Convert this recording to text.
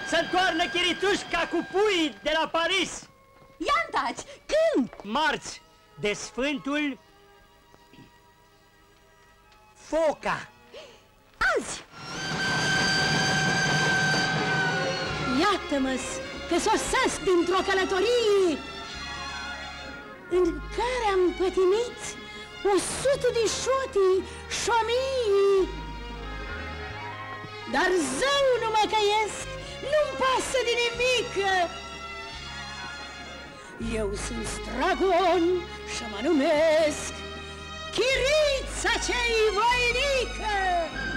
să-mi toarnă chiritușca cu pui de la Paris. Ia-mi taci! Când? Marți, de Sfântul Foca. Azi! Iată-mă că sosesc dintr-o călătorie în care am pătimit 100 de șotii și 1000. Dar zău nu mă căiesc, nu-mi pasă de nimic. Eu sunt Stragon și mă numesc Chirița cei voinică.